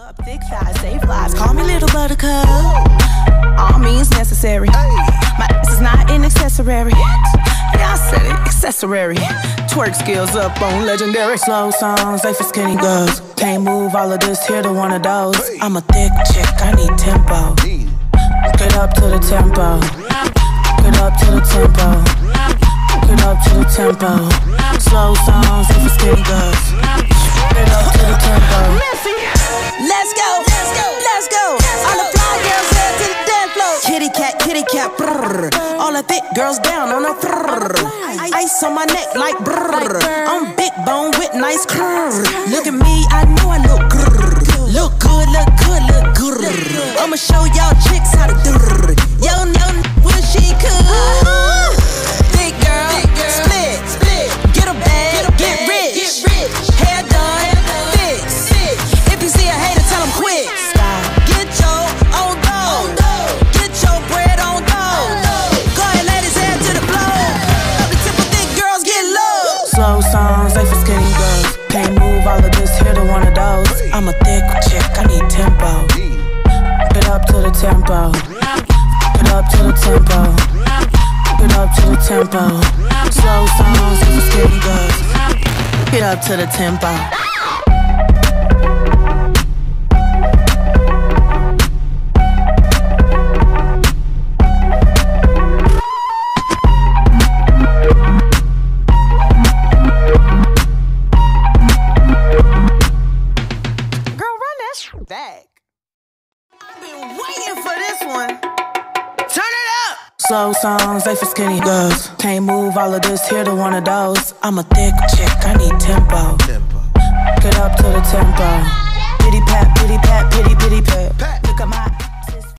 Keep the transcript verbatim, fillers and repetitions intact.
up, thick thighs, save lives. Call me little buttercup. All means necessary. My ass is not an accessory. Yeah, I said it, accessory. Twerk skills up on legendary. Slow songs, they for skinny girls. Can't move all of this here to one of those. I'm a thick chick, I need tempo. Get up to the tempo. Get up to the tempo. Get up to the tempo. Slow songs, they for skinny girls. Get up to the tempo. Let's go, let's go, let's go. All the fly girls head to the dance floor. Kitty cat, kitty cat, brrr. All the thick girls down on the brrr. Ice on my neck like brrr. I'm big bone with nice curves. Look at me, I know I look grrr. Look good, look good, look grrr. I'ma show y'all chicks how to do it. Yo, no, wish she could. Big girl, split, split. Get a bag, get rich. Hair done, fix. If you see a hater, tell him quit. Get your own dough. Get your bread on dough. Go ahead, ladies, head to the floor. The tip of thick girls get low. Slow songs, they for skinny girls. Can't move all of this here to one of those. I'm a thick chick, I need tempo. Get up to the tempo. Get up to the tempo. Get up to the tempo. Slow songs, they for skinny girls. Get up to the tempo. Back. I've been waiting for this one. Turn it up. Slow songs, they for skinny girls. Can't move all of this here to one of those. I'm a thick chick, I need tempo. Get up to the tempo. Diddy pat